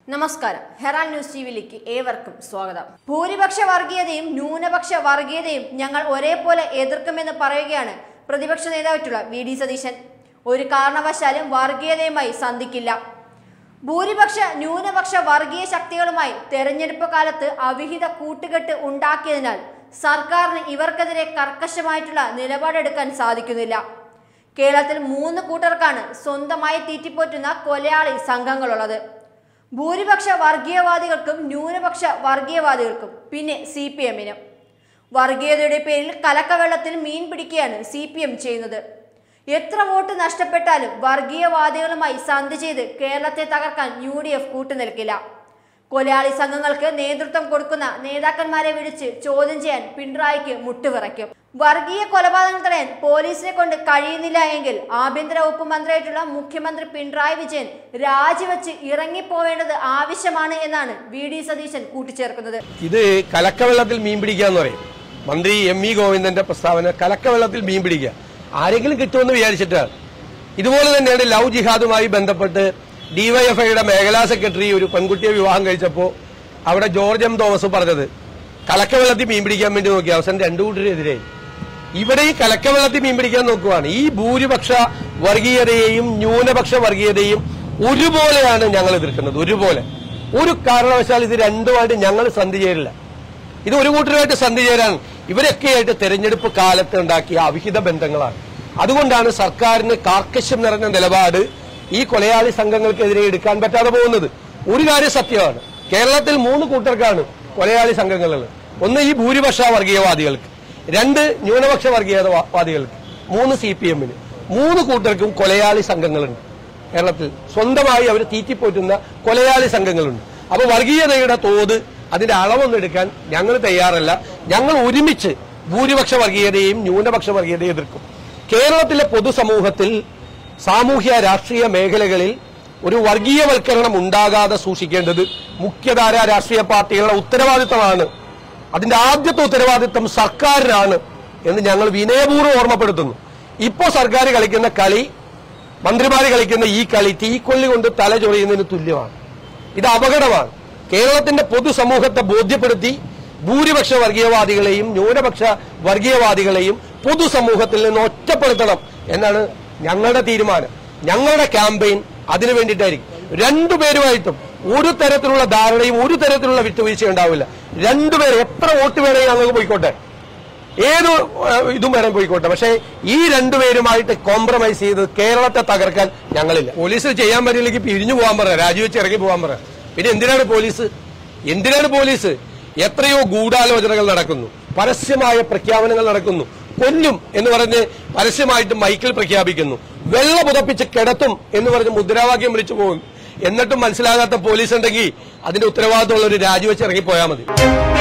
നമസ്കാരം. Herald news ടിവിയിലേക്ക് ഏവർക്കും സ്വാഗതം. ഭൂരിപക്ഷ വർഗീയതയും ന്യൂനപക്ഷ വർഗീയതയും ഞങ്ങൾ ഒരേപോലെ എതിർക്കുമെന്ന് പറയുകയാണ് പ്രതിപക്ഷ നേതാവായിട്ടുള്ള വി.ഡി. സതീശൻ. ഒരു കാരണവശാലും വർഗീയതയുമായി സന്ധിക്കില്ല. ഭൂരിപക്ഷ ന്യൂനപക്ഷ വർഗീയ ശക്തികളുമായി തെരഞ്ഞെടുപ്പ് കാലത്ത് അവിഹിത കൂട്ടുകെട്ട് ഉണ്ടാക്കിയതിനാൽ സർക്കാരിന് ഇവർക്കെതിരെ കർക്കശമായിട്ടുള്ള നിലപാടെടുക്കാൻ സാധിക്കുന്നില്ല. കേരളത്തിൽ 3 കൂട്ടർക്കാണ് സ്വന്തമായി തീറ്റിപ്പോറ്റുന്ന കൊലയാളി സംഘങ്ങളുള്ളത്. ഭൂരിപക്ഷ വർഗീയവാദികൾക്കും ന്യൂനപക്ഷ വർഗീയവാദികൾക്കും പിന്നെ CPM-നും. വർഗീയതയുടെ പേരിൽ കലക്കവെള്ളത്തിൽ മീൻ പിടിക്കുകയാണ് CPM ചെയ്യുന്നത്. എത്ര വോട്ട് നഷ്ടപ്പെട്ടാലും വർഗീയവാദികളുമായി സന്ധി ചെയ്ത് കേരളത്തെ തകർക്കാൻ UDF കൂട്ടുനിൽക്കില്ല. കൊലയാളി സംഘങ്ങൾക്ക് നേതൃത്വം കൊടുക്കുന്ന നേതാക്കന്മാരെ വിളിച്ച് ചോദ്യം ചെയ്യാൻ പിണറായിക്ക് മുട്ടുവിറയ്ക്കും. വർഗീയ കൊലപാതകങ്ങൾ തടയാൻ പോലീസിനെ കൊണ്ട് കഴിയുന്നില്ല എങ്കിൽ ആഭ്യന്തര വകുപ്പ് മന്ത്രിയായിട്ടുള്ള മുഖ്യമന്ത്രി പിണറായി വിജയൻ രാജിവെച്ച് ഇറങ്ങിപ്പോവേണ്ടത് ആവശ്യമാണ് എന്നാണ് വി.ഡി. സതീശൻ കൂട്ടിച്ചേർക്കുന്നത്. ഇത് കലക്കവെള്ളത്തിൽ മീൻ പിടിക്കാന്ന് പറയും. മന്ത്രി M.E. ഗോവിന്ദന്റെ പ്രസ്താവന കലക്കവെള്ളത്തിൽ മീൻ പിടിക്കുക. ആരെങ്കിലും കിട്ടുമെന്ന് വിചാരിച്ചിട്ടാണ്. ഇതുപോലെ തന്നെയാണ് ലവ് ജിഹാദുമായി ബന്ധപ്പെട്ട് DYFIയുടെ മേഖലാ സെക്രട്ടറി ഒരു പെൺകുട്ടിയെ വിവാഹം കഴിച്ചപ്പോൾ അവിടെ ജോർജ് M. തോമസ് പറഞ്ഞത് കലക്കവെള്ളത്തിൽ മീൻ പിടിക്കാൻ വേണ്ടി നോക്കി. അവസാനം 2 കൂട്ടരെതിരെ. ഇവിടെ ഈ കലക്കവെള്ളത്തിൽ മീൻ പിടിക്കാൻ നോക്കുവാണ്. ഈ ഭൂരിപക്ഷ വർഗീയതയെയും ന്യൂനപക്ഷ വർഗീയതയും ഒരുപോലെയാണ് ഞങ്ങൾ എതിർക്കുന്നത്. ഒരുപോലെ. ഒരു കാരണവശാൽ ഇത് രണ്ടുമായിട്ട് ഞങ്ങൾ സന്ധി ചേരില്ല. ഇത് ഒരു കൂട്ടരുമായിട്ട് സന്ധി ചേരാൻ ഇവരൊക്കെയായിട്ട് തെരഞ്ഞെടുപ്പ് കാലത്ത് ഉണ്ടാക്കിയ അവിഹിത ബന്ധങ്ങളാണ്. അതുകൊണ്ടാണ് സർക്കാരിന് കാർക്കശ്യം നിറഞ്ഞ നിലപാട് ഈ കൊലയാളി സംഘങ്ങൾക്കെതിരെ എടുക്കാൻ പറ്റാതെ പോകുന്നത്. ഒരു കാര്യം സത്യമാണ്, കേരളത്തിൽ 3 കൂട്ടർക്കാണ് കൊലയാളി സംഘങ്ങളുള്ളത്. ഒന്ന് ഈ ഭൂരിപക്ഷ വർഗീയവാദികൾക്ക്, 2 ന്യൂനപക്ഷ വർഗീയവാദികൾക്ക്, 3 CPM-ന്. 3 കൂട്ടർക്കും കൊലയാളി സംഘങ്ങളുണ്ട്. കേരളത്തിൽ സ്വന്തമായി അവർ തീറ്റിപ്പോറ്റുന്ന കൊലയാളി സംഘങ്ങളുണ്ട്. അപ്പൊ വർഗീയതയുടെ തോത്, അതിന്റെ അളവൊന്നും എടുക്കാൻ ഞങ്ങൾ തയ്യാറല്ല. ഞങ്ങൾ ഒരുമിച്ച് ഭൂരിപക്ഷ വർഗീയതയും ന്യൂനപക്ഷ വർഗീയതയും എതിർക്കും. കേരളത്തിലെ പൊതുസമൂഹത്തിൽ സാമൂഹ്യ രാഷ്ട്രീയ മേഖലകളിൽ ഒരു വർഗീയവൽക്കരണം ഉണ്ടാകാതെ സൂക്ഷിക്കേണ്ടത് മുഖ്യധാര രാഷ്ട്രീയ പാർട്ടികളുടെ ഉത്തരവാദിത്തമാണ്. അതിന്റെ ആദ്യത്തെ ഉത്തരവാദിത്തം സർക്കാരിനാണ് എന്ന് ഞങ്ങൾ വിനയപൂർവ്വം ഓർമ്മപ്പെടുത്തുന്നു. ഇപ്പോൾ സർക്കാർ കളിക്കുന്ന കളി, മന്ത്രിമാർ കളിക്കുന്ന ഈ കളി തീക്കൊള്ളി കൊണ്ട് തല ചൊറിയുന്നതിന് തുല്യമാണ്. ഇത് അപകടമാണ്. കേരളത്തിന്റെ പൊതുസമൂഹത്തെ ബോധ്യപ്പെടുത്തി ഭൂരിപക്ഷ വർഗീയവാദികളെയും ന്യൂനപക്ഷ വർഗീയവാദികളെയും പൊതുസമൂഹത്തിൽ നിന്ന് ഒറ്റപ്പെടുത്തണം എന്നാണ് ഞങ്ങളുടെ തീരുമാനം. ഞങ്ങളുടെ ക്യാമ്പയിൻ അതിനു വേണ്ടിയിട്ടായിരിക്കും. 2 പേരുമായിട്ടും ഒരു തരത്തിലുള്ള ധാരണയും ഒരു തരത്തിലുള്ള വിട്ടുവീഴ്ച ഉണ്ടാവില്ല. 2 പേര് എത്ര വോട്ട് വേണമെങ്കിൽ ഞങ്ങൾക്ക് പോയിക്കോട്ടെ, ഏത് ഇതും വേണം പോയിക്കോട്ടെ. പക്ഷേ ഈ 2 പേരുമായിട്ട് കോംപ്രമൈസ് ചെയ്ത് കേരളത്തെ തകർക്കാൻ ഞങ്ങളില്ല. പോലീസ് ചെയ്യാൻ പറ്റില്ലെങ്കിൽ പിരിഞ്ഞു പോകാൻ പറയാം, രാജിവെച്ച് ഇറങ്ങി പോകാൻ പറയാം. പിന്നെ എന്തിനാണ് പോലീസ്? എത്രയോ ഗൂഢാലോചനകൾ നടക്കുന്നു, പരസ്യമായ പ്രഖ്യാപനങ്ങൾ നടക്കുന്നു. കൊല്ലും എന്ന് പറഞ്ഞ് പരസ്യമായിട്ട് മൈക്കിൽ പ്രഖ്യാപിക്കുന്നു. വെള്ള പുതപ്പിച്ച് കിടത്തും എന്ന് പറഞ്ഞ് മുദ്രാവാക്യം വിളിച്ചു പോകുന്നു. എന്നിട്ടും മനസ്സിലാകാത്ത പോലീസ് ഉണ്ടെങ്കിൽ അതിന്റെ ഉത്തരവാദിത്തമുള്ള ഒരു രാജിവെച്ച് ഇറങ്ങിപ്പോയാൽ മതി.